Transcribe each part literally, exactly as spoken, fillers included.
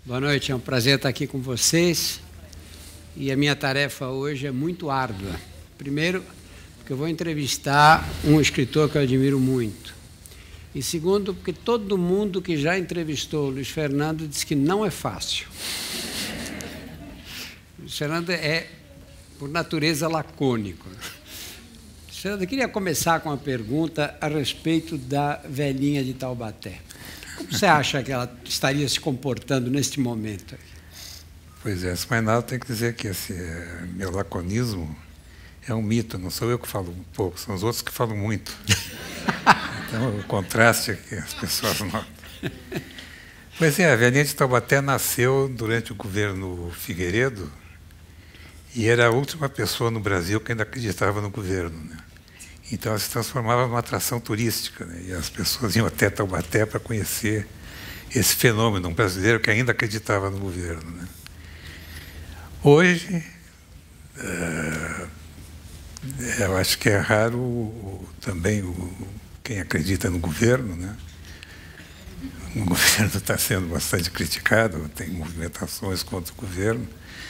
Boa noite, é um prazer estar aqui com vocês. E a minha tarefa hoje é muito árdua. Primeiro, porque eu vou entrevistar um escritor que eu admiro muito. E segundo, porque todo mundo que já entrevistou o Luiz Fernando disse que não é fácil. O Luiz Fernando é, por natureza, lacônico. Luiz Fernando, eu queria começar com uma pergunta a respeito da velhinha de Taubaté. Como você acha que ela estaria se comportando neste momento? Pois é, se mais nada, tem que dizer que esse meu laconismo é um mito, não sou eu que falo pouco, são os outros que falam muito. Então, o contraste é que as pessoas notam. Pois é, a velhinha de Taubaté nasceu durante o governo Figueiredo e era a última pessoa no Brasil que ainda acreditava no governo, né? Então, ela se transformava numa atração turística, né? E as pessoas iam até Taubaté para conhecer esse fenômeno, um brasileiro que ainda acreditava no governo, né? Hoje, uh, eu acho que é raro o, também o, quem acredita no governo, né? O governo está sendo bastante criticado, tem movimentações contra o governo.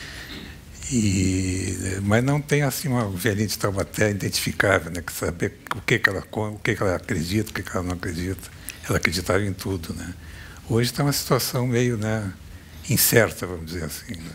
E, mas não tem assim uma velhinha de Taubaté identificável, né, que saber o que, que ela o que, que ela acredita, o que, que ela não acredita. Ela acreditava em tudo, né? Hoje está uma situação meio, né, incerta, vamos dizer assim, né?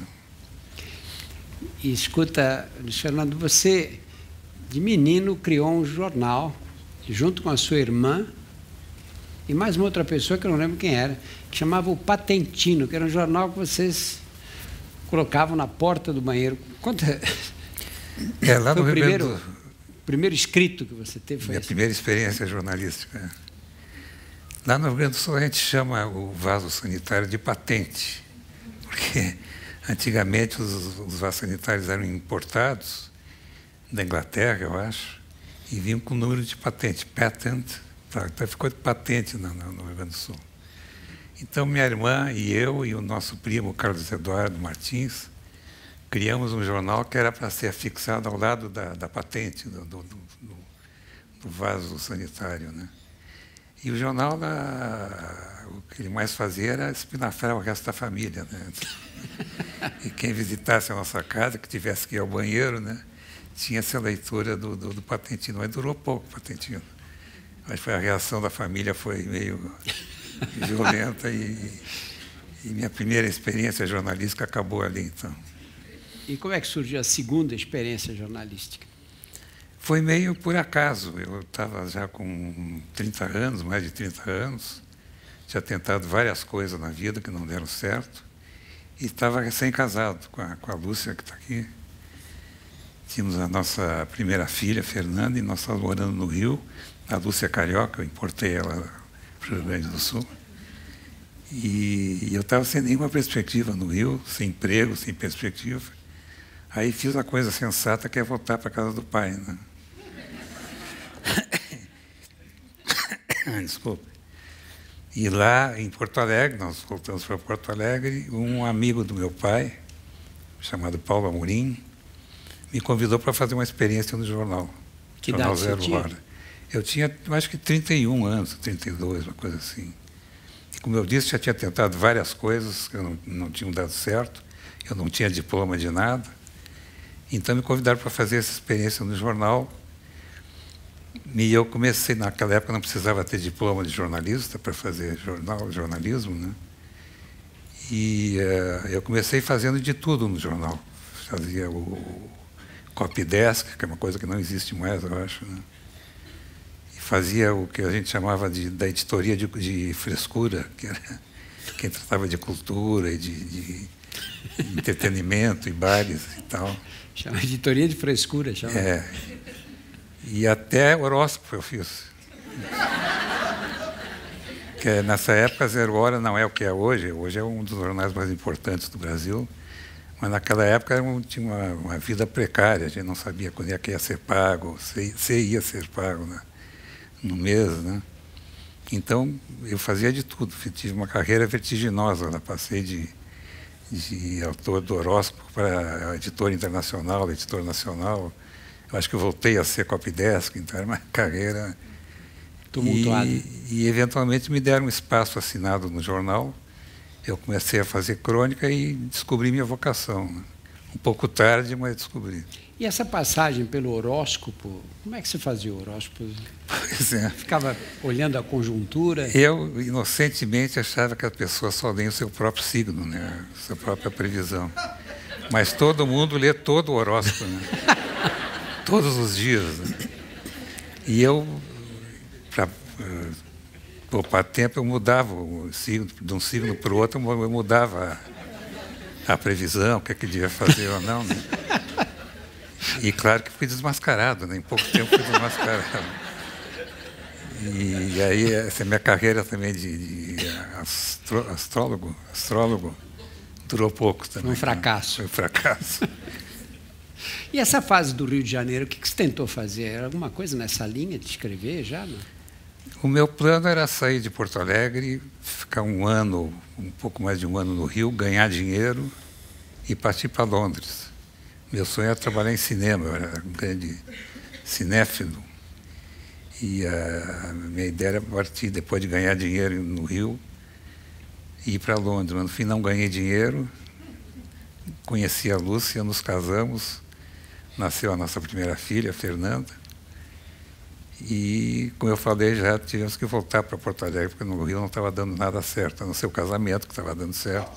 E escuta, Luiz Fernando, você de menino criou um jornal junto com a sua irmã e mais uma outra pessoa que eu não lembro quem era, que chamava o Patentino, que era um jornal que vocês colocavam na porta do banheiro. Conta. É, lá foi no o primeiro, do... primeiro escrito que você teve? Foi Minha esse? primeira experiência jornalística. Lá no Rio Grande do Sul a gente chama o vaso sanitário de patente, porque antigamente os, os vasos sanitários eram importados da Inglaterra, eu acho, e vinham com o número de patente, patent, então ficou de patente no, no Rio Grande do Sul. Então, minha irmã e eu e o nosso primo, Carlos Eduardo Martins, criamos um jornal que era para ser afixado ao lado da, da patente, do, do, do, do vaso sanitário, né? E o jornal, a, o que ele mais fazia era espinafrar o resto da família, né? E quem visitasse a nossa casa, que tivesse que ir ao banheiro, né, tinha essa leitura do, do, do Patentino. Mas durou pouco o Patentino. Mas foi a reação da família foi meio violenta e, e minha primeira experiência jornalística acabou ali, então. E como é que surgiu a segunda experiência jornalística? Foi meio por acaso. Eu estava já com trinta anos, mais de trinta anos, tinha tentado várias coisas na vida que não deram certo e estava recém-casado com a, com a Lúcia, que está aqui. Tínhamos a nossa primeira filha, Fernanda, e nós estávamos morando no Rio. A Lúcia é carioca, eu importei ela para o Rio Grande do Sul. E, e eu estava sem nenhuma perspectiva no Rio, sem emprego, sem perspectiva. Aí fiz a coisa sensata, que é voltar para a casa do pai, né? Desculpa. E lá em Porto Alegre, nós voltamos para Porto Alegre, um amigo do meu pai, chamado Paulo Amorim, me convidou para fazer uma experiência no jornal. Que Jornal idade você Zero tinha? Hora. Eu tinha, eu acho que trinta e um anos, trinta e dois, uma coisa assim. E, como eu disse, já tinha tentado várias coisas que não, não tinham dado certo, eu não tinha diploma de nada. Então, me convidaram para fazer essa experiência no jornal. E eu comecei, naquela época, não precisava ter diploma de jornalista para fazer jornal, jornalismo, né? E uh, eu comecei fazendo de tudo no jornal. Fazia o copy desk, que é uma coisa que não existe mais, eu acho, né? E fazia o que a gente chamava de, da editoria de, de frescura, que era quem tratava de cultura e de, de entretenimento e bares e tal. Chama editoria de frescura, chama. É. E até horóscopo eu fiz. Que nessa época, Zero Hora não é o que é hoje. Hoje é um dos jornais mais importantes do Brasil. Mas naquela época era um, tinha uma, uma vida precária. A gente não sabia quando é que ia ser pago, se, se ia ser pago, né, no mês, né? Então, eu fazia de tudo. Tive uma carreira vertiginosa. Né? Passei de, de autor do horóscopo para editor internacional, editor nacional. Eu acho que eu voltei a ser copy desk, então era uma carreira tumultuada. E, e, eventualmente, me deram um espaço assinado no jornal eu comecei a fazer crônica e descobri minha vocação, né? Um pouco tarde, mas descobri. E essa passagem pelo horóscopo, como é que você fazia o horóscopo? Pois é. Ficava olhando a conjuntura? Eu, inocentemente, achava que a pessoa só lê o seu próprio signo, né? A sua própria previsão. Mas todo mundo lê todo o horóscopo, né? Todos os dias. Né? E eu, para uh, poupar tempo, eu mudava o signo, de um signo para o outro, eu mudava a, a previsão, o que é que devia fazer ou não. Né? E claro que fui desmascarado, né? Em pouco tempo fui desmascarado. E, e aí essa minha carreira também de, de astro, astrólogo, astrólogo durou pouco também. Foi um fracasso. Foi um fracasso. E essa fase do Rio de Janeiro, o que você tentou fazer? Era alguma coisa nessa linha de escrever já? Não? O meu plano era sair de Porto Alegre, ficar um ano, um pouco mais de um ano no Rio, ganhar dinheiro e partir para Londres. Meu sonho era trabalhar em cinema, eu era um grande cinéfilo. E a minha ideia era partir, depois de ganhar dinheiro no Rio, e ir para Londres. Mas no fim não ganhei dinheiro, conheci a Lúcia, nos casamos, nasceu a nossa primeira filha, a Fernanda. E, como eu falei, já tivemos que voltar para Porto Alegre, porque no Rio não estava dando nada certo, a não ser o casamento que estava dando certo.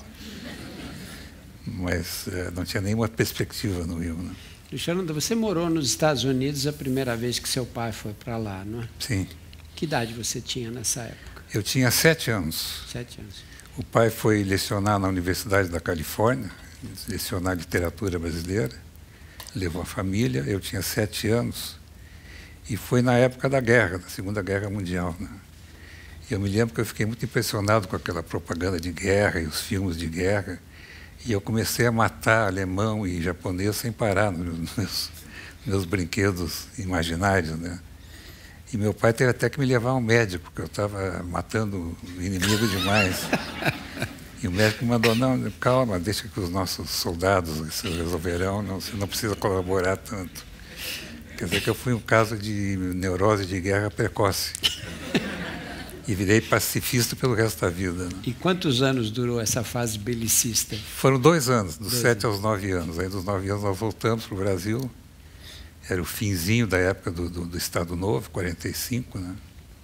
Mas é, não tinha nenhuma perspectiva no Rio. Né? Alexandre, você morou nos Estados Unidos a primeira vez que seu pai foi para lá, não é? Sim. Que idade você tinha nessa época? Eu tinha sete anos. Sete anos. O pai foi lecionar na Universidade da Califórnia, lecionar literatura brasileira, levou a família, eu tinha sete anos, e foi na época da guerra, da Segunda Guerra Mundial. Né? E eu me lembro que eu fiquei muito impressionado com aquela propaganda de guerra e os filmes de guerra, e eu comecei a matar alemão e japonês sem parar nos meus, meus brinquedos imaginários. Né? E meu pai teve até que me levar a um médico, porque eu estava matando o inimigo demais. E o médico me mandou, não, calma, deixa que os nossos soldados se resolverão, não, você não precisa colaborar tanto. Quer dizer que eu fui um caso de neurose de guerra precoce. E virei pacifista pelo resto da vida. Né? E quantos anos durou essa fase belicista? Foram dois anos, dos dois sete anos. aos nove anos. Aí dos nove anos nós voltamos para o Brasil. Era o finzinho da época do, do, do Estado Novo, quarenta e cinco. Né?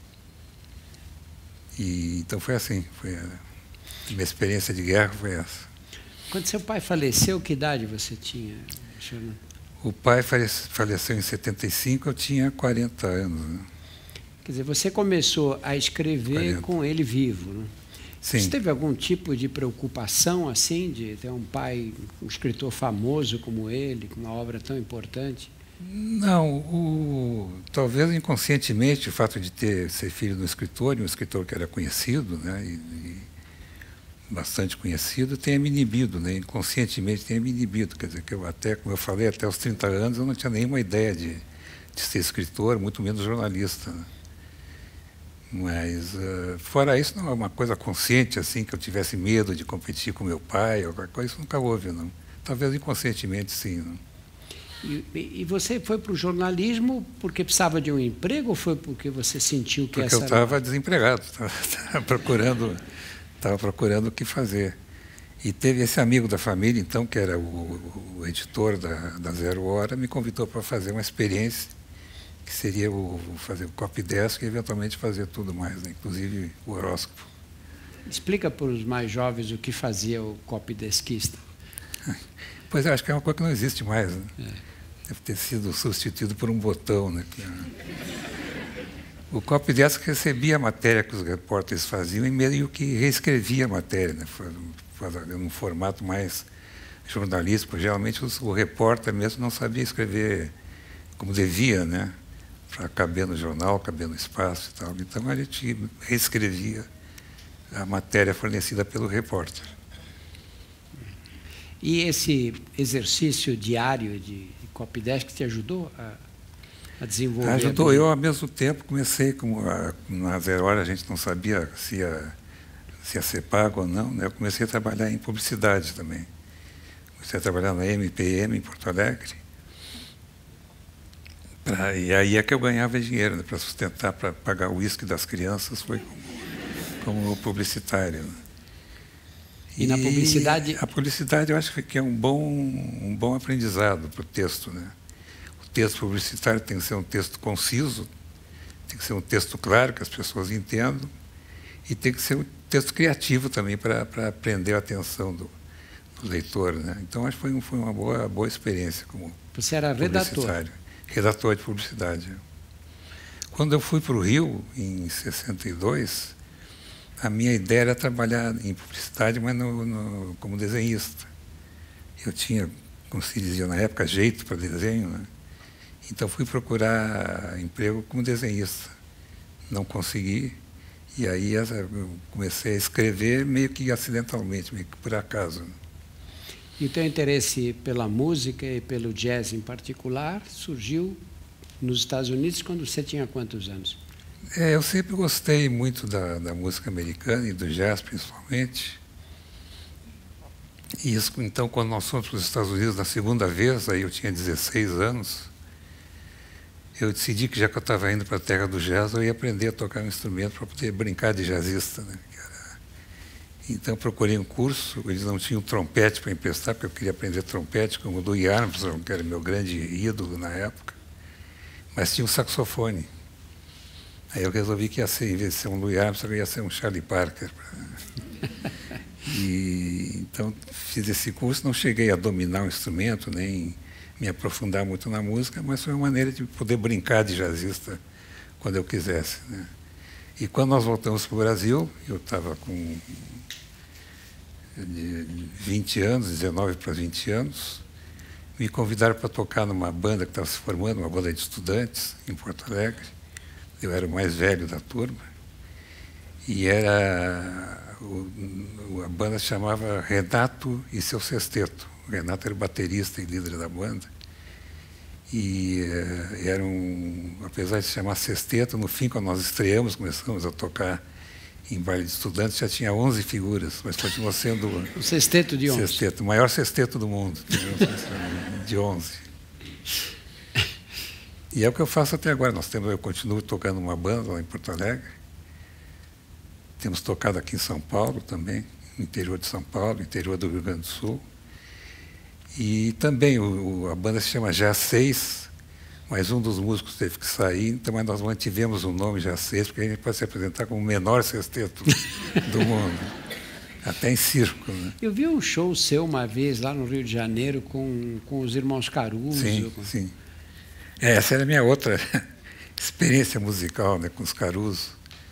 E, então foi assim, foi a minha experiência de guerra foi essa. Quando seu pai faleceu, que idade você tinha, Alexandre? O pai faleceu em setenta e cinco, eu tinha quarenta anos. Né? Quer dizer, você começou a escrever quarenta. Com ele vivo, né? Sim. Você teve algum tipo de preocupação, assim, de ter um pai, um escritor famoso como ele, com uma obra tão importante? Não, o, talvez inconscientemente o fato de ter ser filho de um escritor, e um escritor que era conhecido, né, e, e bastante conhecido, tenha me inibido, né, inconscientemente tenha me inibido. Quer dizer, que eu até, como eu falei, até os trinta anos eu não tinha nenhuma ideia de, de ser escritor, muito menos jornalista. Né. Mas, uh, fora isso, não é uma coisa consciente, assim, que eu tivesse medo de competir com meu pai, ou qualquer coisa, isso nunca houve, não. Talvez inconscientemente, sim. Não. E, e você foi para o jornalismo porque precisava de um emprego ou foi porque você sentiu que porque essa... Porque eu estava desempregado, estava procurando, estava procurando o que fazer. E teve esse amigo da família, então, que era o, o editor da, da Zero Hora, me convidou para fazer uma experiência, que seria o, fazer o copydesk e, eventualmente, fazer tudo mais, né? Inclusive o horóscopo. Explica para os mais jovens o que fazia o copydeskista. Pois é, acho que é uma coisa que não existe mais. Né? É. Deve ter sido substituído por um botão. Né? O copydesk recebia a matéria que os repórteres faziam e meio que reescrevia a matéria, né? Num formato mais jornalístico. Geralmente os, o repórter mesmo não sabia escrever como devia, né? Para caber no jornal, caber no espaço e tal. Então a gente reescrevia a matéria fornecida pelo repórter. E esse exercício diário de copydesk te ajudou a, a desenvolver? Ajudou. A... Eu, ao mesmo tempo, comecei, como a, na Zero Hora a gente não sabia se ia, se ia ser pago ou não, né? Eu comecei a trabalhar em publicidade também. Comecei a trabalhar na M P M, em Porto Alegre. Pra, e aí é que eu ganhava dinheiro, né? Para sustentar, para pagar o uísque das crianças, foi como, como publicitário. Né? E, e na publicidade? A publicidade eu acho que é um bom, um bom aprendizado para o texto, né? O texto publicitário tem que ser um texto conciso, tem que ser um texto claro, que as pessoas entendam, e tem que ser um texto criativo também para, para prender a atenção do, do leitor, né? Então, acho que foi, um, foi uma boa, boa experiência como Você era redator? Redator de publicidade. Quando eu fui para o Rio, em sessenta e dois, a minha ideia era trabalhar em publicidade, mas no, no, como desenhista. Eu tinha, como se dizia na época, jeito para desenho, né? Então fui procurar emprego como desenhista. Não consegui, e aí eu comecei a escrever meio que acidentalmente, meio que por acaso. E o teu interesse pela música e pelo jazz em particular surgiu nos Estados Unidos quando você tinha quantos anos? É, eu sempre gostei muito da, da música americana e do jazz, principalmente. E isso, então, quando nós fomos para os Estados Unidos na segunda vez, aí eu tinha dezesseis anos, eu decidi que, já que eu estava indo para a terra do jazz, eu ia aprender a tocar um instrumento para poder brincar de jazzista, né? Então, procurei um curso, eles não tinham trompete para emprestar, porque eu queria aprender trompete, como o Louis Armstrong, que era meu grande ídolo na época, mas tinha um saxofone. Aí eu resolvi que ia ser, em vez de ser um Louis Armstrong, ia ser um Charlie Parker. E, então, fiz esse curso, não cheguei a dominar o instrumento, nem me aprofundar muito na música, mas foi uma maneira de poder brincar de jazzista quando eu quisesse, né? E quando nós voltamos para o Brasil, eu estava com vinte anos, dezenove para vinte anos, me convidaram para tocar numa banda que estava se formando, uma banda de estudantes, em Porto Alegre. Eu era o mais velho da turma, e era, o, a banda se chamava Renato e seu Sexteto. O Renato era o baterista e líder da banda. E uh, era um, apesar de se chamar Sexteto, no fim, quando nós estreamos, começamos a tocar em baile de estudantes, já tinha onze figuras, mas continuou sendo o sexteto de onze. Sexteto, o maior sexteto do mundo, de onze. E é o que eu faço até agora. Nós temos, eu continuo tocando uma banda lá em Porto Alegre. Temos tocado aqui em São Paulo também, no interior de São Paulo, interior do Rio Grande do Sul. E também o, a banda se chama Jazz seis, mas um dos músicos teve que sair, então nós mantivemos o nome Jazz seis, porque a gente pode se apresentar como o menor sexteto do mundo, até em circo, né? Eu vi um show seu uma vez lá no Rio de Janeiro com, com os irmãos Caruso. Sim, com... sim. Essa era a minha outra experiência musical, né, com os Caruso.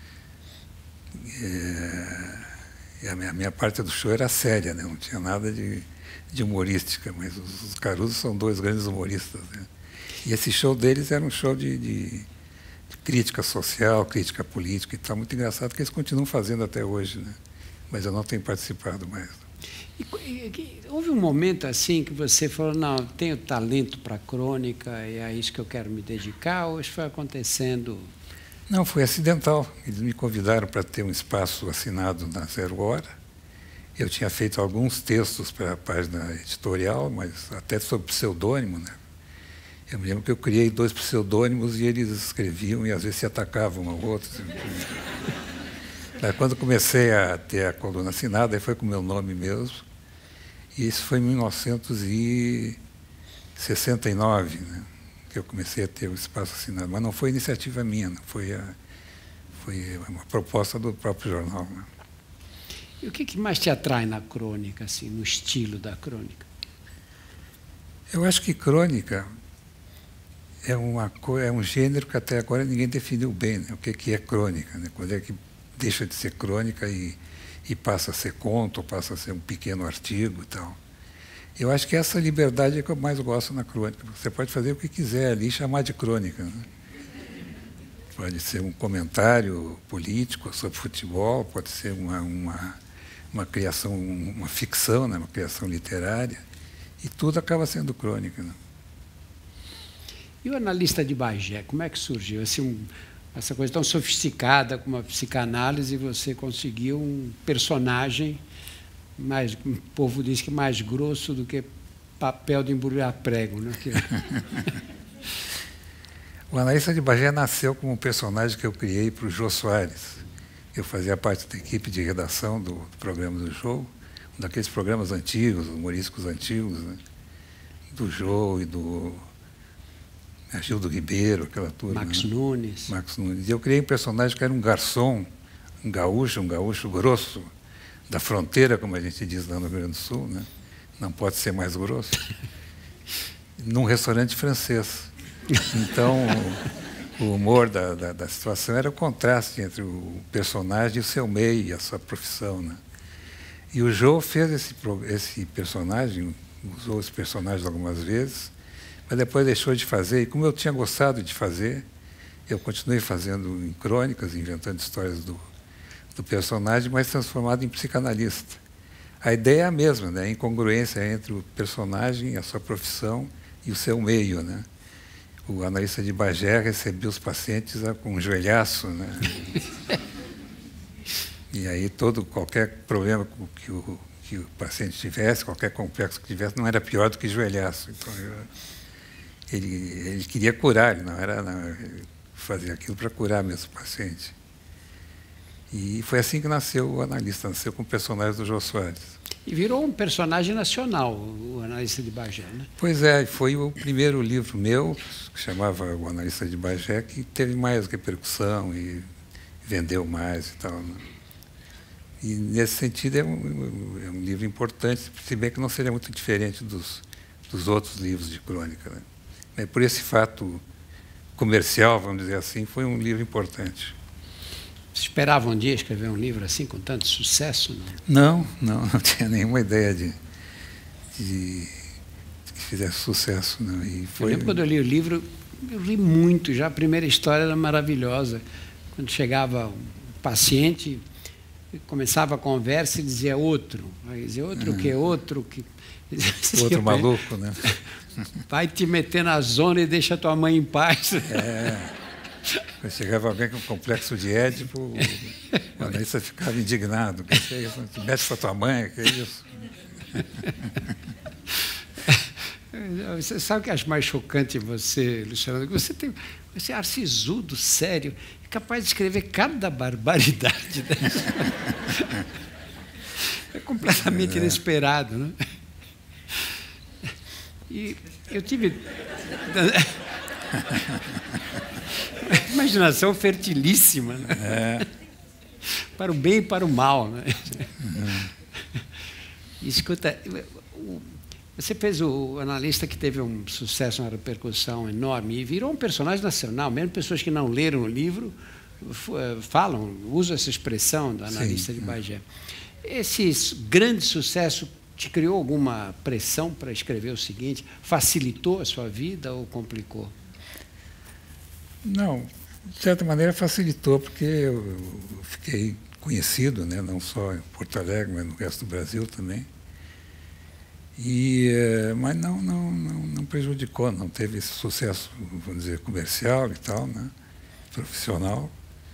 É, e a minha, a minha parte do show era séria, né, não tinha nada de, de humorística, mas os, os Caruso são dois grandes humoristas, né? E esse show deles era um show de, de, de crítica social, crítica política e tal, muito engraçado, que eles continuam fazendo até hoje, né? Mas eu não tenho participado mais. E, e, houve um momento assim que você falou, não, tenho talento para crônica e é isso que eu quero me dedicar, ou isso foi acontecendo? Não, foi acidental. Eles me convidaram para ter um espaço assinado na Zero Hora. Eu tinha feito alguns textos para a página editorial, mas até sob pseudônimo, né? Eu me lembro que eu criei dois pseudônimos e eles escreviam e às vezes se atacavam um ao outro. Mas quando comecei a ter a coluna assinada, aí foi com o meu nome mesmo. E isso foi em mil novecentos e sessenta e nove, né, que eu comecei a ter o espaço assinado. Mas não foi iniciativa minha, não foi, a, foi uma proposta do próprio jornal, né? E o que, que mais te atrai na crônica, assim, no estilo da crônica? Eu acho que crônica é, uma, é um gênero que até agora ninguém definiu bem, né? O que, que é crônica, né? Quando é que deixa de ser crônica e, e passa a ser conto, ou passa a ser um pequeno artigo e tal. Eu acho que essa liberdade é que eu mais gosto na crônica. Você pode fazer o que quiser ali e chamar de crônica, né? Pode ser um comentário político sobre futebol, pode ser uma, uma, uma criação, uma ficção, né? Uma criação literária, e tudo acaba sendo crônica, né? E o analista de Bagé, como é que surgiu? Assim, um, essa coisa tão sofisticada como a psicanálise, você conseguiu um personagem, mais, o povo diz que mais grosso do que papel de embrulhar prego, né? O analista de Bagé nasceu como um personagem que eu criei para o Jô Soares. Eu fazia parte da equipe de redação do, do programa do Jô, daqueles programas antigos, humorísticos antigos, né? Do Jô e do Gildo Ribeiro, aquela turma. Max né? Nunes. Max Nunes. E eu criei um personagem que era um garçom, um gaúcho, um gaúcho grosso, da fronteira, como a gente diz lá no Rio Grande do Sul, né? Não pode ser mais grosso, num restaurante francês. Então, o humor da, da, da situação era o contraste entre o personagem e o seu meio e a sua profissão, né? E o Jô fez esse, esse personagem, usou esse personagem algumas vezes, mas depois deixou de fazer. E como eu tinha gostado de fazer, eu continuei fazendo em crônicas, inventando histórias do, do personagem, mas transformado em psicanalista. A ideia é a mesma, né? A incongruência entre o personagem, a sua profissão e o seu meio, né? O analista de Bagé recebia os pacientes com um joelhaço, né? E aí todo, qualquer problema que o, que o paciente tivesse, qualquer complexo que tivesse, não era pior do que joelhaço. Então, eu, ele, ele queria curar, ele não era não, ele fazia aquilo para curar mesmo o paciente. E foi assim que nasceu o analista, nasceu com o personagem do Jô Soares. E virou um personagem nacional, o analista de Bagé, né? Pois é, foi o primeiro livro meu, que chamava O Analista de Bagé, que teve mais repercussão e vendeu mais e tal, né? E, nesse sentido, é um, é um livro importante, se bem que não seria muito diferente dos, dos outros livros de crônica, né? Mas por esse fato comercial, vamos dizer assim, foi um livro importante. Você esperava um dia escrever um livro assim, com tanto sucesso? Não, não, não, não tinha nenhuma ideia de, de, de que fizesse sucesso. Não. E foi... Eu lembro quando eu li o livro, eu li muito já, a primeira história era maravilhosa. Quando chegava um paciente, começava a conversa e dizia outro. Aí dizia outro o quê? Outro que... Outro maluco, né? Vai te meter na zona e deixa tua mãe em paz. É. Quando chegava alguém com complexo de Édipo, o analista ficava indignado. Que é isso? Te mete para tua mãe, que é isso? Você sabe o que eu acho mais chocante em você, Luciano? Você, tem, você é arcisudo, sério, é capaz de escrever cada barbaridade dessa. É completamente é. inesperado, né? E eu tive... Imaginação fertilíssima, né? É. Para o bem e para o mal, né? Uhum. E, escuta, você fez o analista que teve um sucesso, uma repercussão enorme e virou um personagem nacional. Mesmo pessoas que não leram o livro falam, usam essa expressão do analista Sim. de Bagé. Esse grande sucesso te criou alguma pressão para escrever o seguinte? Facilitou a sua vida ou complicou? Não, de certa maneira facilitou, porque eu fiquei conhecido, né, não só em Porto Alegre, mas no resto do Brasil também. E, mas não, não, não, não prejudicou, não teve esse sucesso, vamos dizer, comercial e tal, né, profissional.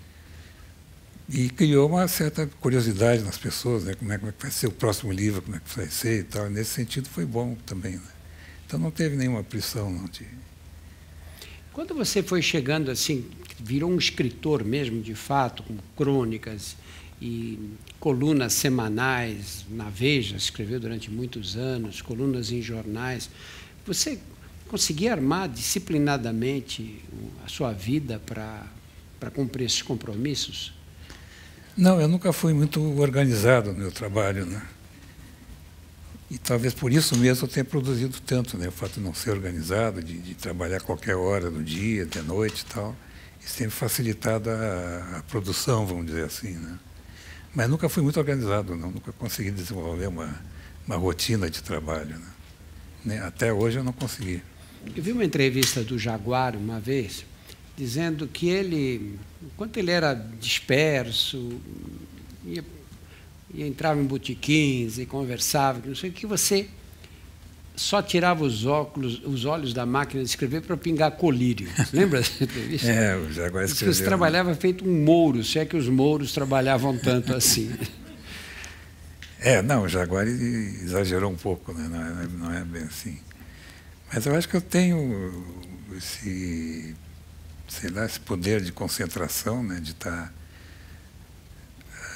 E criou uma certa curiosidade nas pessoas, né, como é que vai ser o próximo livro, como é que vai ser e tal. Nesse sentido foi bom também, né. Então não teve nenhuma pressão, não de... Quando você foi chegando assim, virou um escritor mesmo, de fato, com crônicas e colunas semanais na Veja, escreveu durante muitos anos, colunas em jornais, você conseguia armar disciplinadamente a sua vida para para cumprir esses compromissos? Não, eu nunca fui muito organizado no meu trabalho, né? E talvez por isso mesmo eu tenha produzido tanto, né? O fato de não ser organizado, de, de trabalhar a qualquer hora do dia, de noite e tal, isso tem facilitado a, a produção, vamos dizer assim, né? Mas nunca fui muito organizado, não. Nunca consegui desenvolver uma, uma rotina de trabalho, né? Até hoje eu não consegui. Eu vi uma entrevista do Jaguar uma vez, dizendo que ele, enquanto ele era disperso, ia e entrava em botequins e conversava, não sei o que, você só tirava os óculos, os olhos da máquina de escrever para pingar colírio. Lembra dessa entrevista? É, o Jaguar escreveu. Você trabalhava feito um mouro, se é que os mouros trabalhavam tanto assim. É, não, o Jaguar exagerou um pouco, né? Não é, não é bem assim. Mas eu acho que eu tenho esse, sei lá, esse poder de concentração, né? De estar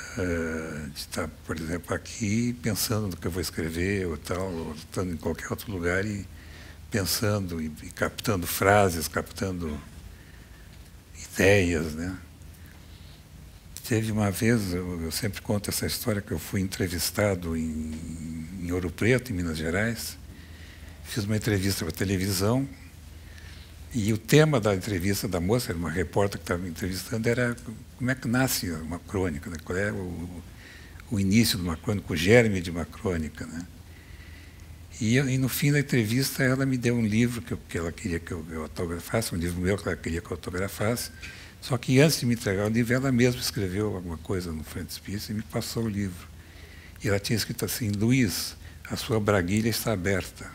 uh, de estar, por exemplo, aqui pensando no que eu vou escrever ou tal, ou estando em qualquer outro lugar e pensando e, e captando frases, captando ideias, né? Teve uma vez, eu, eu sempre conto essa história, que eu fui entrevistado em, em Ouro Preto, em Minas Gerais. Fiz uma entrevista para a televisão e o tema da entrevista da moça, era uma repórter que estava me entrevistando, era como é que nasce uma crônica, né? Qual é o, o início de uma crônica, o germe de uma crônica, né? E, eu, e no fim da entrevista ela me deu um livro que, eu, que ela queria que eu, eu autografasse, um livro meu que ela queria que eu autografasse. Só que antes de me entregar o livro, ela mesma escreveu alguma coisa no frontispício e me passou o livro. E ela tinha escrito assim: Luiz, a sua braguilha está aberta.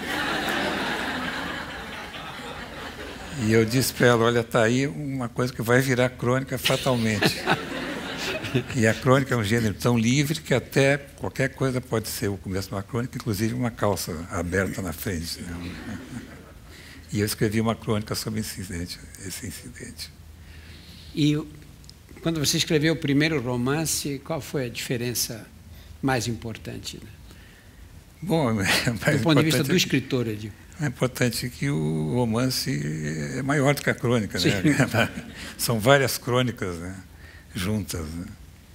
E eu disse para ela: olha, está aí uma coisa que vai virar crônica fatalmente. E a crônica é um gênero tão livre que até qualquer coisa pode ser o começo de uma crônica, inclusive uma calça aberta na frente, né? E eu escrevi uma crônica sobre esse incidente. Esse incidente. E quando você escreveu o primeiro romance, qual foi a diferença mais importante, né? Bom, do ponto de vista do escritor, eu digo. É importante que o romance é maior do que a crônica, né? São várias crônicas, né, juntas, né?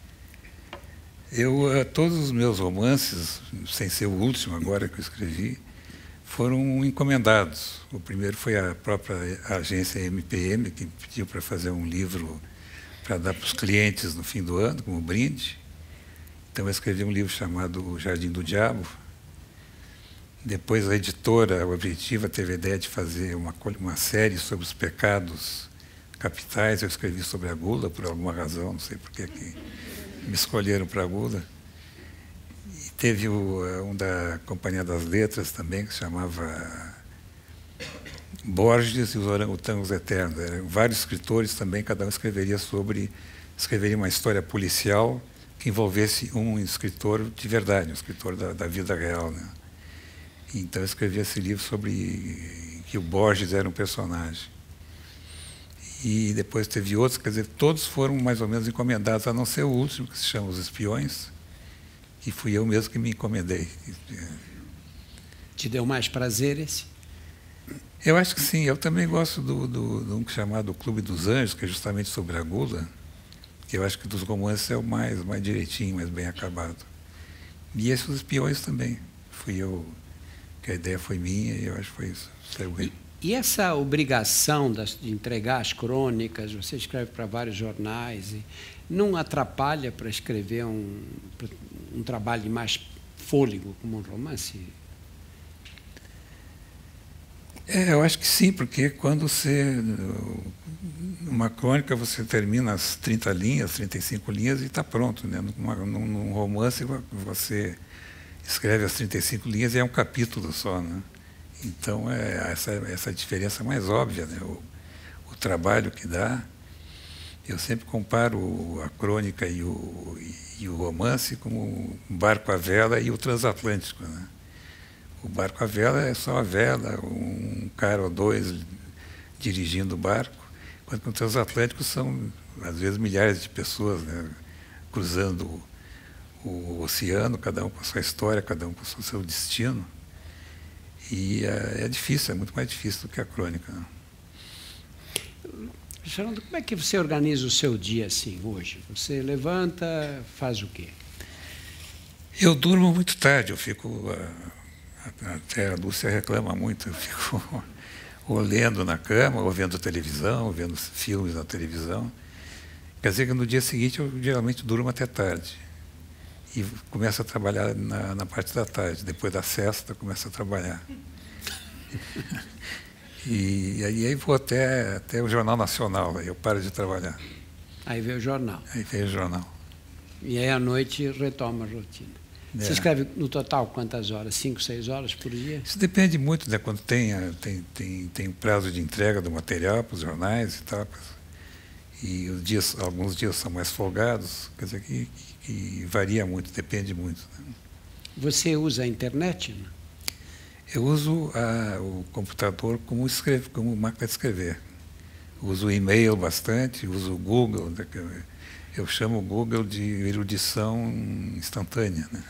Eu, todos os meus romances, sem ser o último agora que eu escrevi, foram encomendados. O primeiro foi a própria agência M P M, que pediu para fazer um livro para dar para os clientes no fim do ano, como brinde. Então eu escrevi um livro chamado O Jardim do Diabo. Depois a editora, a Objetiva, teve a ideia de fazer uma, uma série sobre os pecados capitais. Eu escrevi sobre a gula, por alguma razão, não sei por que me escolheram para a gula. E teve o, um da Companhia das Letras também, que se chamava Borges e os Orangotangos Eternos. Eram vários escritores também, cada um escreveria sobre, escreveria uma história policial que envolvesse um escritor de verdade, um escritor da, da vida real, né? Então eu escrevi esse livro sobre que o Borges era um personagem. E depois teve outros, quer dizer, todos foram mais ou menos encomendados, a não ser o último, que se chama Os Espiões, que fui eu mesmo que me encomendei. Te deu mais prazer esse? Eu acho que sim. Eu também gosto do, do, de um chamado Clube dos Anjos, que é justamente sobre a gula, que eu acho que dos romances é o mais, mais direitinho, mais bem acabado. E esses Os Espiões também. Fui eu, que a ideia foi minha, e eu acho que foi isso. Saiu bem. E essa obrigação de entregar as crônicas, você escreve para vários jornais, e não atrapalha para escrever um, um trabalho de mais fôlego, como um romance? É, eu acho que sim, porque quando você... Uma crônica, você termina as trinta linhas, trinta e cinco linhas e está pronto, né? Numa, num, num romance, você escreve as trinta e cinco linhas e é um capítulo só, né? Então, é essa, essa diferença mais óbvia, né? O, o trabalho que dá. Eu sempre comparo a crônica e o, e o romance como um barco à vela e o transatlântico, né? O barco à vela é só a vela, um cara ou dois dirigindo o barco, enquanto que o transatlântico são, às vezes, milhares de pessoas, né, cruzando o, o oceano, cada um com a sua história, cada um com o seu destino. E é, é difícil, é muito mais difícil do que a crônica, né? Fernando, como é que você organiza o seu dia assim, hoje? Você levanta, faz o quê? Eu durmo muito tarde, eu fico... Até a Lúcia reclama muito, eu fico ou lendo na cama, ou vendo televisão, ou vendo filmes na televisão. Quer dizer que no dia seguinte eu geralmente durmo até tarde. E começo a trabalhar na, na parte da tarde. Depois da sesta, começo a trabalhar. E, e aí vou até, até o Jornal Nacional, aí eu paro de trabalhar. Aí vê o jornal. Aí vem o jornal. E aí à noite retoma a rotina. É. Você escreve no total quantas horas? Cinco, seis horas por dia? Isso depende muito, né? Quando tem, tem, tem, tem o prazo de entrega do material para os jornais e tal. E os dias, alguns dias são mais folgados, quer dizer que, que varia muito, depende muito, né? Você usa a internet, né? Eu uso a, o computador como, escreve, como máquina de escrever. Uso o e-mail bastante, uso o Google. Né? eu chamo o Google de erudição instantânea, né?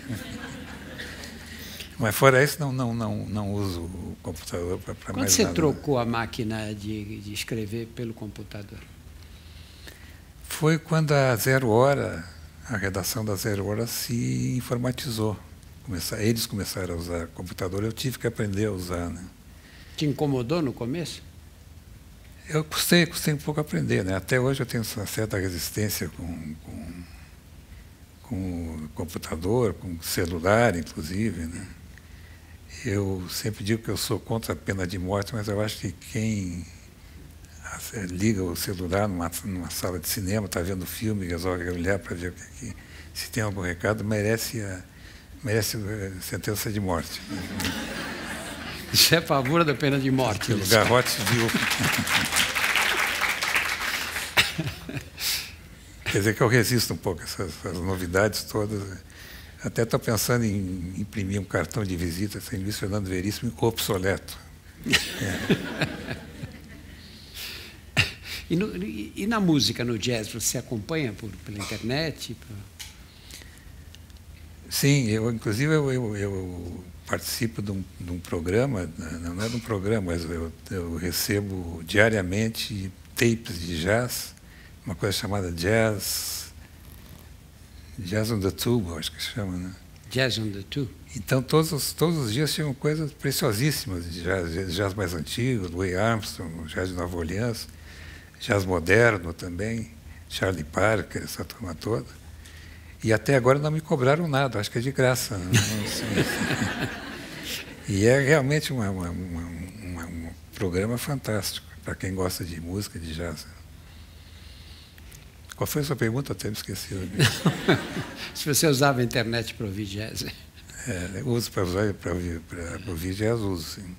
Mas fora isso, não, não, não, não uso o computador para mais nada. Quando você trocou a máquina de, de escrever pelo computador? Foi quando a Zero Hora, a redação da Zero Hora se informatizou. Começar, eles começaram a usar computador, eu tive que aprender a usar, né? Te incomodou no começo? Eu custei, custei um pouco a aprender, né? Até hoje eu tenho uma certa resistência com, com, com o computador, com o celular, inclusive, né? Eu sempre digo que eu sou contra a pena de morte, mas eu acho que quem liga o celular numa, numa sala de cinema, está vendo filme, resolve olhar para ver que, se tem algum recado, merece, a, merece a sentença de morte. Isso é a favor da pena de morte. O garrote viu. Quer dizer que eu resisto um pouco a essas, essas novidades todas. Até estou pensando em imprimir um cartão de visita sem Luiz Fernando Veríssimo obsoleto. É. E, no, e na música, no jazz, você acompanha por, pela internet? Por... Sim, eu, inclusive eu, eu, eu participo de um, de um programa, não é de um programa, mas eu, eu recebo diariamente tapes de jazz, uma coisa chamada Jazz, Jazz on the Tube, acho que se chama, né? Jazz on the Tube. Então, todos os, todos os dias tinham coisas preciosíssimas de jazz, jazz mais antigo, Louis Armstrong, jazz de Nova Orleans, jazz moderno também, Charlie Parker, essa turma toda. E até agora não me cobraram nada, acho que é de graça. Não, não sei. E é realmente uma, uma, uma, uma, um programa fantástico para quem gosta de música, de jazz. Qual foi a sua pergunta? Até me esqueci. Se você usava a internet para ouvir jazz. É, uso para ouvir, para ouvir, para ouvir jazz, uso, sim.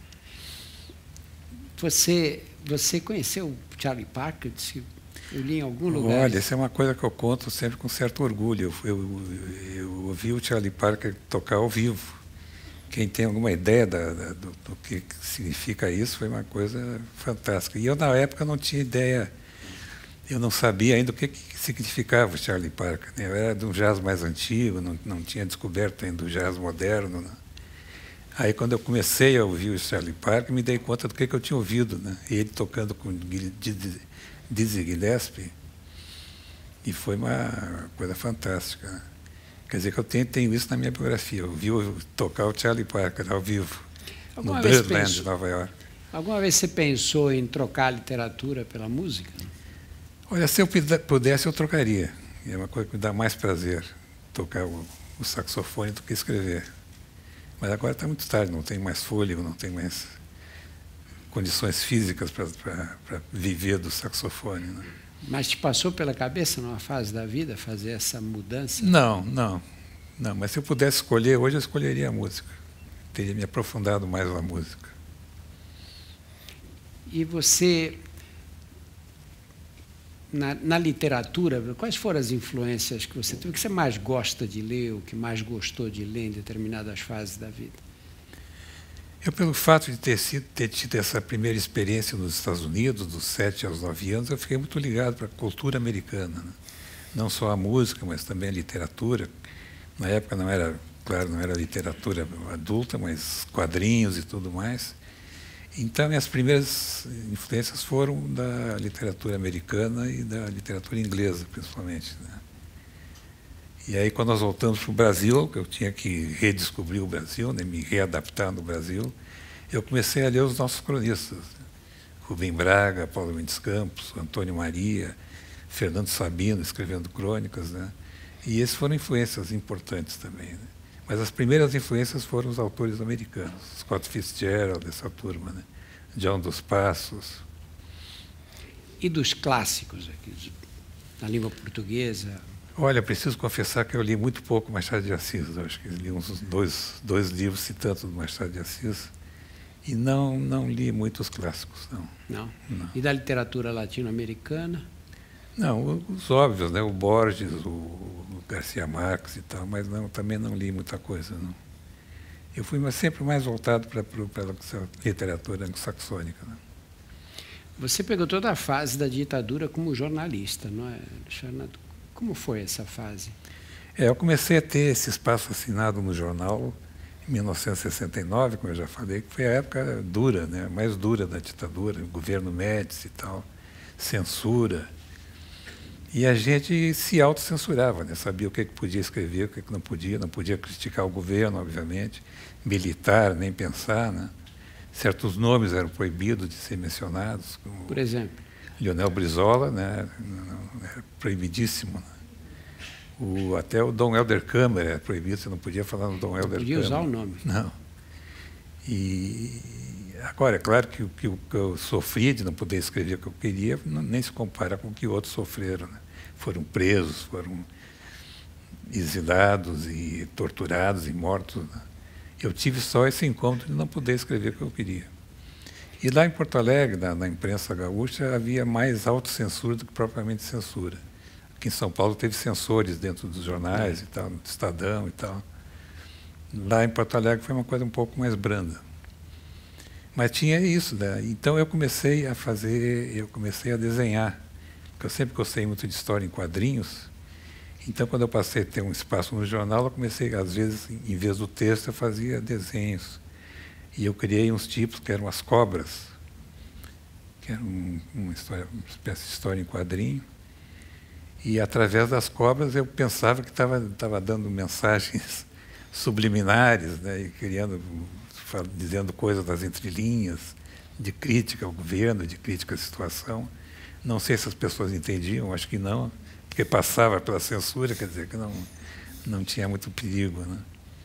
Você, você conheceu o Charlie Parker? Eu li em algum lugar. Olha, essa é uma coisa que eu conto sempre com certo orgulho. Eu, eu, eu ouvi o Charlie Parker tocar ao vivo. Quem tem alguma ideia da, da, do, do que significa isso, foi uma coisa fantástica. E eu, na época, não tinha ideia, eu não sabia ainda o que, que significava o Charlie Parker, né? Eu era de um jazz mais antigo, não, não tinha descoberto ainda o jazz moderno, né? Aí, quando eu comecei a ouvir o Charlie Parker, me dei conta do que, que eu tinha ouvido, né? E ele tocando com Dizzy Gillespie, e foi uma coisa fantástica, né? Quer dizer que eu tenho, tenho isso na minha biografia. Eu vi tocar o Charlie Parker ao vivo, alguma no Birdland de Nova York. Alguma vez você pensou em trocar a literatura pela música? Olha, se eu pudesse, eu trocaria. É uma coisa que me dá mais prazer, tocar o, o saxofone do que escrever. Mas agora está muito tarde, não tem mais fôlego, não tem mais condições físicas para viver do saxofone, né? Mas te passou pela cabeça, numa fase da vida, fazer essa mudança? Não, não. não. Mas se eu pudesse escolher, hoje eu escolheria a música. Teria me aprofundado mais na música. E você, na, na literatura, quais foram as influências que você teve? O que você mais gosta de ler, o que mais gostou de ler em determinadas fases da vida? Eu, pelo fato de ter, sido, ter tido essa primeira experiência nos Estados Unidos, dos sete aos nove anos, eu fiquei muito ligado para a cultura americana, né? Não só a música, mas também a literatura. Na época não era, claro, não era literatura adulta, mas quadrinhos e tudo mais. Então, minhas primeiras influências foram da literatura americana e da literatura inglesa, principalmente, né? E aí, quando nós voltamos para o Brasil, que eu tinha que redescobrir o Brasil, né, me readaptar no Brasil, eu comecei a ler os nossos cronistas. Rubem Braga, Paulo Mendes Campos, Antônio Maria, Fernando Sabino, escrevendo crônicas, né? E essas foram influências importantes também, né? Mas as primeiras influências foram os autores americanos, Scott Fitzgerald, essa turma, né? John dos Passos. E dos clássicos aqui, na língua portuguesa? Olha, preciso confessar que eu li muito pouco Machado de Assis. Eu acho que li uns dois, dois livros citando do Machado de Assis. E não, não li muitos clássicos, não. Não? Não. E da literatura latino-americana? Não, os óbvios, né? O Borges, o Garcia Marques e tal, mas não, também não li muita coisa, não. Eu fui mas sempre mais voltado para a literatura anglo-saxônica, né? Você pegou toda a fase da ditadura como jornalista, não é? Como foi essa fase? É, eu comecei a ter esse espaço assinado no jornal em mil novecentos e sessenta e nove, como eu já falei, que foi a época dura, né, mais dura da ditadura, governo Médici e tal, censura. E a gente se autocensurava, né, sabia o que, que podia escrever, o que, que não podia, não podia criticar o governo, obviamente, militar, nem pensar, né? Certos nomes eram proibidos de ser mencionados. Como Por exemplo? Leonel Brizola, né, era proibidíssimo. Né? O, até o Dom Helder Câmara era proibido, você não podia falar no Dom Helder Câmara. Não podia usar o nome. Não. E agora, é claro que o que eu sofri de não poder escrever o que eu queria não, nem se compara com o que outros sofreram. Né? Foram presos, foram exilados e torturados e mortos. Né? Eu tive só esse incômodo de não poder escrever o que eu queria. E lá em Porto Alegre, na, na imprensa gaúcha, havia mais autocensura do que propriamente censura. Aqui em São Paulo teve censores dentro dos jornais e tal, do Estadão e tal. Lá em Porto Alegre foi uma coisa um pouco mais branda. Mas tinha isso, né? Então eu comecei a fazer, eu comecei a desenhar, porque eu sempre gostei muito de história em quadrinhos. Então, quando eu passei a ter um espaço no jornal, eu comecei, às vezes, em vez do texto, eu fazia desenhos. E eu criei uns tipos que eram as cobras, que eram um, uma, história, uma espécie de história em quadrinho. E, através das cobras, eu pensava que estava estava dando mensagens subliminares, né, e criando, dizendo coisas das entrelinhas, de crítica ao governo, de crítica à situação. Não sei se as pessoas entendiam, acho que não, porque passava pela censura, quer dizer que não, não tinha muito perigo. Né?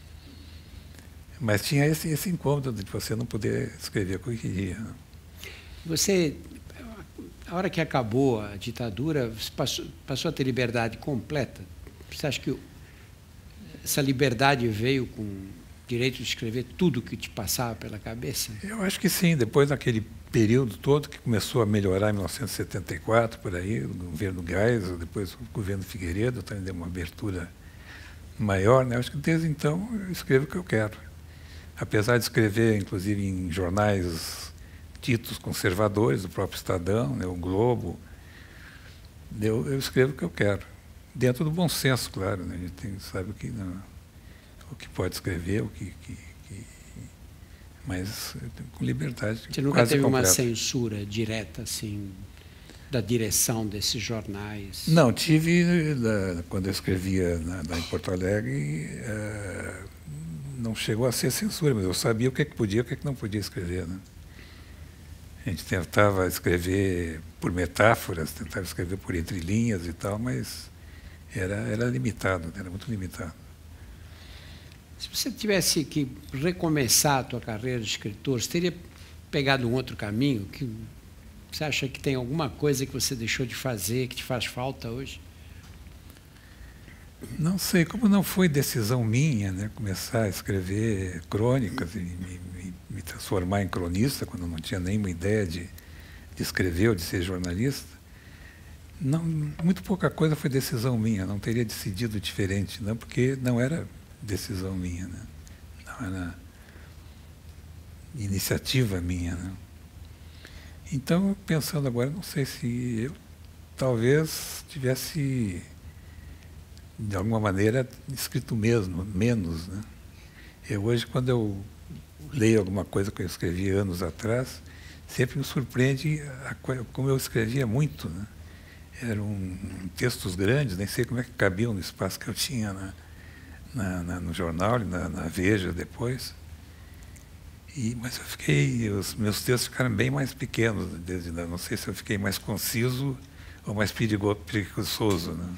Mas tinha esse, esse incômodo de você não poder escrever o que queria. Né? Você, a hora que acabou a ditadura, você passou, passou a ter liberdade completa? Você acha que essa liberdade veio com o direito de escrever tudo que te passava pela cabeça? Eu acho que sim. Depois daquele período todo que começou a melhorar em mil novecentos e setenta e quatro, por aí, o governo Geisel, depois o governo Figueiredo também deu uma abertura maior, né? Acho que desde então eu escrevo o que eu quero. Apesar de escrever, inclusive, em jornais ditos conservadores, o próprio Estadão, né, o Globo, eu, eu escrevo o que eu quero. Dentro do bom senso, claro, né? A gente tem, sabe o que, não, o que pode escrever, o que... que, que mas com liberdade. Você nunca quase teve completa. uma censura direta, assim, da direção desses jornais? Não, tive, da, quando eu escrevia na, na, em Porto Alegre, uh, não chegou a ser censura, mas eu sabia o que, é que podia e o que, é que não podia escrever. Né? A gente tentava escrever por metáforas, tentava escrever por entrelinhas e tal, mas era, era limitado, era muito limitado. Se você tivesse que recomeçar a tua carreira de escritor, você teria pegado um outro caminho? Que você acha que tem alguma coisa que você deixou de fazer, que te faz falta hoje? Não sei, como não foi decisão minha, né, começar a escrever crônicas e me, me, me transformar em cronista, quando eu não tinha nenhuma ideia de, de escrever ou de ser jornalista, não, muito pouca coisa foi decisão minha, não teria decidido diferente, não, porque não era decisão minha, né? Não era iniciativa minha. Né? Então, pensando agora, não sei se eu talvez tivesse, de alguma maneira, escrito mesmo, menos. Né? Eu hoje, quando eu leio alguma coisa que eu escrevi anos atrás, sempre me surpreende a, como eu escrevia muito. Né? Eram textos grandes, nem sei como é que cabiam no espaço que eu tinha na, na, na, no jornal, na, na Veja depois. E, mas eu fiquei, os meus textos ficaram bem mais pequenos, desde, não sei se eu fiquei mais conciso ou mais perigo, preguiçoso. Né?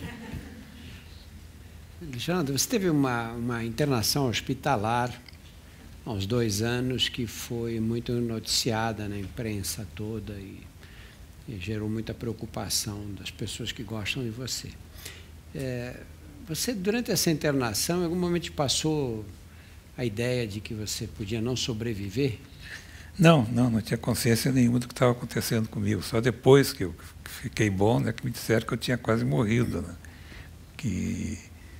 Alexandre, você teve uma, uma internação hospitalar há uns dois anos que foi muito noticiada na imprensa toda e, e gerou muita preocupação das pessoas que gostam de você. É, você, durante essa internação, em algum momento passou a ideia de que você podia não sobreviver? Não, não, não tinha consciência nenhuma do que estava acontecendo comigo. Só depois que eu fiquei bom, né, que me disseram que eu tinha quase morrido. Né? Que,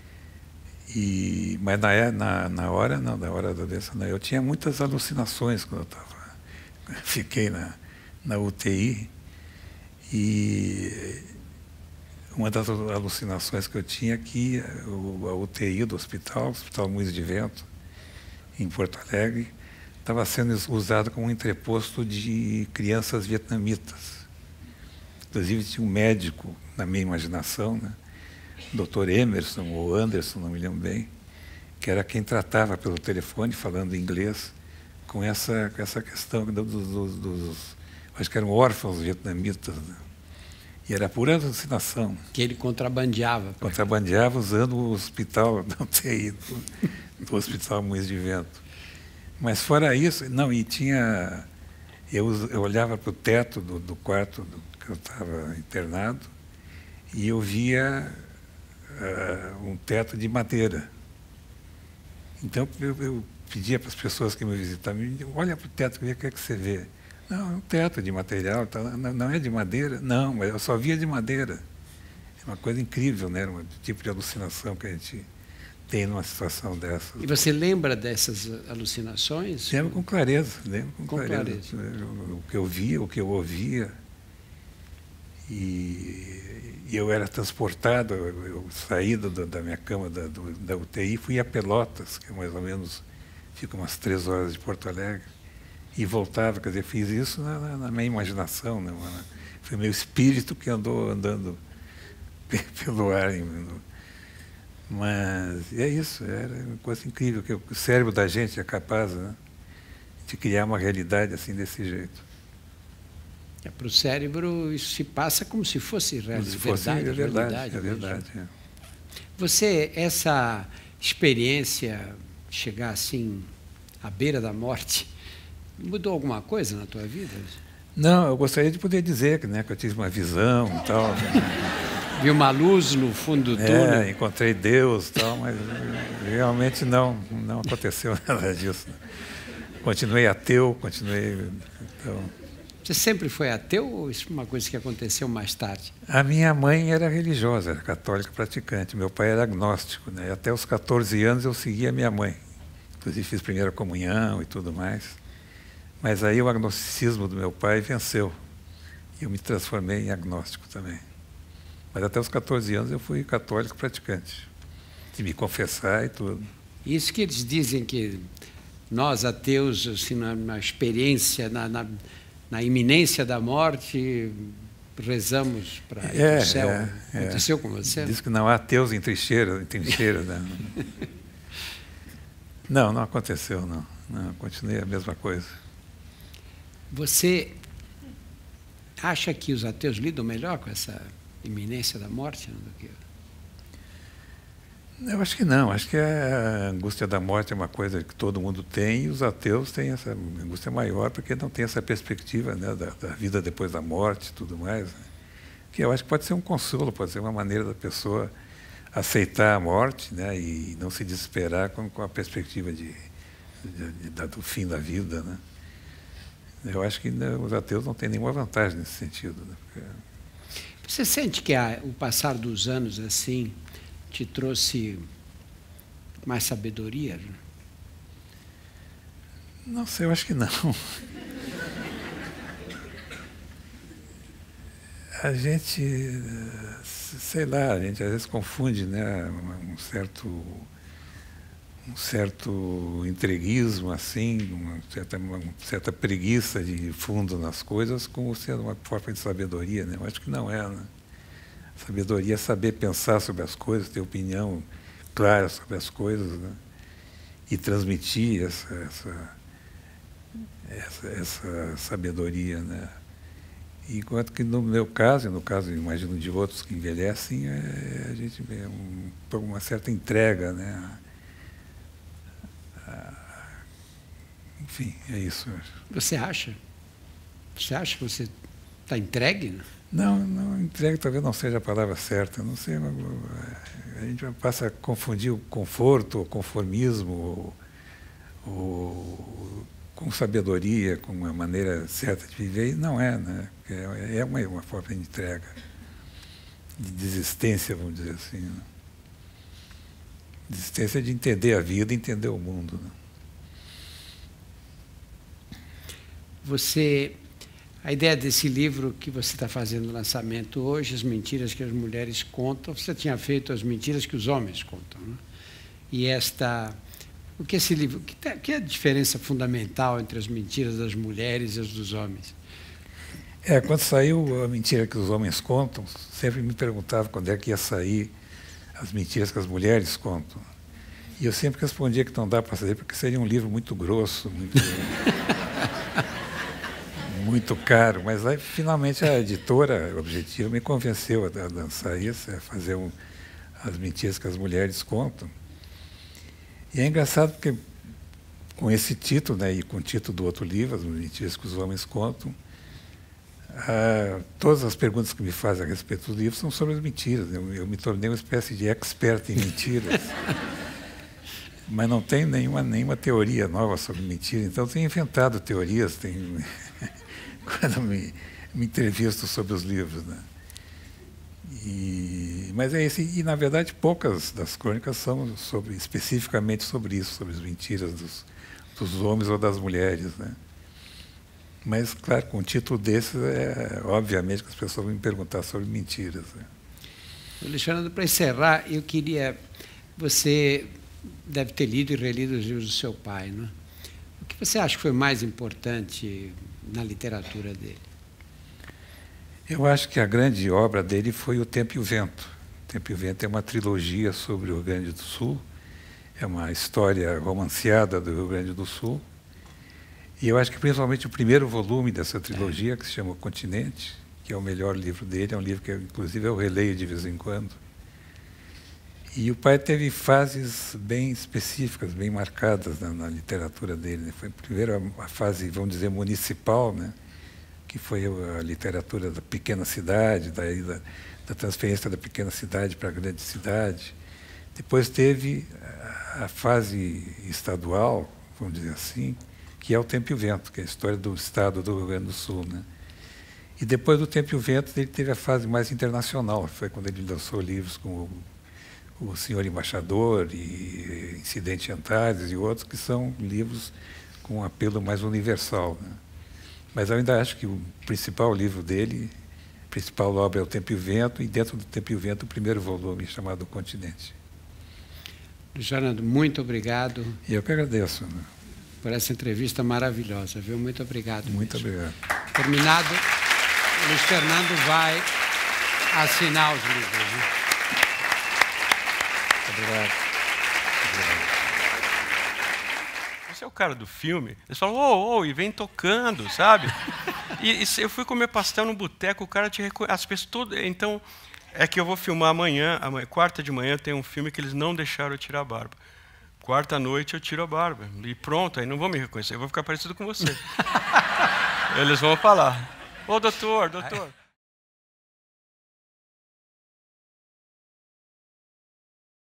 e, mas na, na, na hora, não, na hora da doença, não, eu tinha muitas alucinações quando eu estava, fiquei na, na U T I. E uma das alucinações que eu tinha é que a U T I do hospital, o Hospital Moinhos de Vento, em Porto Alegre, estava sendo usado como um entreposto de crianças vietnamitas. Inclusive tinha um médico, na minha imaginação, né, doutor Emerson ou Anderson, não me lembro bem, que era quem tratava pelo telefone, falando inglês, com essa, com essa questão dos, dos, dos, acho que eram órfãos vietnamitas, né? E era pura alucinação. Que ele contrabandeava. Contrabandeava usando o hospital, não sei, do, do Hospital Moinhos de Vento. Mas fora isso, não, e tinha... Eu, eu olhava para o teto do, do quarto do, que eu estava internado e eu via uh, um teto de madeira. Então, eu, eu pedia para as pessoas que me visitavam, olha para o teto, o que é que você vê? Não, é um teto de material, tá, não, não é de madeira? Não, eu só via de madeira. É uma coisa incrível, né? Um tipo de alucinação que a gente tem numa situação dessa. E você lembra dessas alucinações? Lembro com clareza, lembro com, com clareza. clareza. O que eu via, o que eu ouvia. E, e eu era transportado, eu, eu saí da, da minha cama da, do, da U T I, fui a Pelotas, que é mais ou menos, fica umas três horas de Porto Alegre, e voltava, quer dizer, fiz isso na, na, na minha imaginação, né? Foi meu espírito que andou andando pelo ar. Mas é isso, era uma coisa incrível, que o cérebro da gente é capaz, né, de criar uma realidade assim desse jeito. É, para o cérebro isso se passa como se fosse real, como se fosse verdade, é verdade, realidade. É verdade. É. Você, essa experiência, chegar assim à beira da morte, mudou alguma coisa na tua vida? Não, eu gostaria de poder dizer que, né, que eu tive uma visão e tal. Viu uma luz no fundo do túnel? É, encontrei Deus e tal, mas realmente não, não aconteceu nada disso. Continuei ateu, continuei... Então... Você sempre foi ateu ou isso é uma coisa que aconteceu mais tarde? A minha mãe era religiosa, era católica praticante. Meu pai era agnóstico, né? E até os catorze anos eu seguia a minha mãe. Inclusive fiz primeira comunhão e tudo mais. Mas aí o agnosticismo do meu pai venceu. E eu me transformei em agnóstico também. Mas até os catorze anos eu fui católico praticante. De me confessar e tudo. Isso que eles dizem que nós, ateus, assim, na, na experiência, na, na, na iminência da morte, rezamos para ir é, para o céu. É, Aconteceu é. com você? Diz que não há ateus em trincheira. Em trincheira né? Não, não aconteceu, não. não. Continuei a mesma coisa. Você acha que os ateus lidam melhor com essa iminência da morte, não, do que... Eu acho que não. Acho que a angústia da morte é uma coisa que todo mundo tem e os ateus têm essa angústia maior porque não tem essa perspectiva, né, da, da vida depois da morte e tudo mais. Né? Que eu acho que pode ser um consolo, pode ser uma maneira da pessoa aceitar a morte, né, e não se desesperar com, com a perspectiva de, de, de, de, do fim da vida. Né? Eu acho que né, os ateus não têm nenhuma vantagem nesse sentido. Né? Porque... Você sente que a, o passar dos anos assim te trouxe mais sabedoria? Não sei, eu acho que não. A gente, sei lá, a gente às vezes confunde, né, um certo, um certo entreguismo, assim, uma certa, uma certa preguiça de fundo nas coisas, como sendo uma forma de sabedoria, né? Eu acho que não é, né? Sabedoria é saber pensar sobre as coisas, ter opinião clara sobre as coisas, né? E transmitir essa, essa, essa, essa sabedoria, né? Enquanto que no meu caso, e no caso, imagino, de outros que envelhecem, é, a gente vê um, uma certa entrega, né? Enfim, é isso. Você acha? Você acha que você está entregue? Não, não, entregue talvez não seja a palavra certa. Não sei, a gente passa a confundir o conforto, o conformismo, o, o, com sabedoria, com uma maneira certa de viver, e não é, né? É, é uma, uma forma de entrega, de desistência, vamos dizer assim. Né? Desistência de entender a vida, entender o mundo. Né? Você A ideia desse livro que você está fazendo o lançamento hoje, As Mentiras que as Mulheres Contam, você tinha feito As Mentiras que os Homens Contam, né? E esta... O que esse livro... Que, tá, que é a diferença fundamental entre as mentiras das mulheres e as dos homens? É, quando saiu A Mentira que os Homens Contam, sempre me perguntava quando é que ia sair As Mentiras que as Mulheres Contam. E eu sempre respondia que não dá para fazer, porque seria um livro muito grosso, muito... muito caro, mas aí finalmente a editora Objetiva me convenceu a lançar isso, a fazer um, As Mentiras que as Mulheres Contam. E é engraçado porque com esse título, né, e com o título do outro livro, As Mentiras que os Homens Contam, ah, todas as perguntas que me fazem a respeito do livro são sobre as mentiras. Eu, eu me tornei uma espécie de expert em mentiras. Mas não tem nenhuma, nenhuma teoria nova sobre mentira, então tenho inventado teorias, tenho quando me, me entrevisto sobre os livros, né? E, mas é esse, e na verdade poucas das crônicas são sobre, especificamente sobre isso, sobre as mentiras dos, dos homens ou das mulheres, né? Mas, claro, com um título desse, é, obviamente que as pessoas vão me perguntar sobre mentiras, né? Alexandre, para encerrar, eu queria... Você deve ter lido e relido os livros do seu pai, não é? O que você acha que foi mais importante na literatura dele? Eu acho que a grande obra dele foi O Tempo e o Vento. O Tempo e o Vento é uma trilogia sobre o Rio Grande do Sul, é uma história romanceada do Rio Grande do Sul, e eu acho que principalmente o primeiro volume dessa trilogia, que se chama O Continente, que é o melhor livro dele, é um livro que, inclusive, eu releio de vez em quando. E o pai teve fases bem específicas, bem marcadas na, na literatura dele. Foi primeiro a, a fase, vamos dizer, municipal, né? Que foi a literatura da pequena cidade, daí da, da transferência da pequena cidade para a grande cidade. Depois teve a, a fase estadual, vamos dizer assim, que é O Tempo e o Vento, que é a história do estado do Rio Grande do Sul, né? E depois do Tempo e o Vento, ele teve a fase mais internacional, foi quando ele lançou livros como O Senhor Embaixador e Incidente em Antares e outros, que são livros com um apelo mais universal, né? Mas eu ainda acho que o principal livro dele, a principal obra é O Tempo e o Vento, e dentro do Tempo e o Vento, o primeiro volume, chamado O Continente. Fernando, muito obrigado. E eu que agradeço, né? Por essa entrevista maravilhosa, viu? Muito obrigado. Muito mesmo. obrigado. Terminado, o Luiz Fernando vai assinar os livros, né? Obrigado. Obrigado. Você é o cara do filme. Eles falam, ô, ô, e vem tocando, sabe? E, e eu fui comer pastel no boteco, o cara te reconhece. As pessoas todas. Então, é que eu vou filmar amanhã, amanhã, quarta de manhã, tem um filme que eles não deixaram eu tirar a barba. Quarta à noite eu tiro a barba. E pronto, aí não vão me reconhecer, eu vou ficar parecido com você. Eles vão falar, ô, doutor, doutor.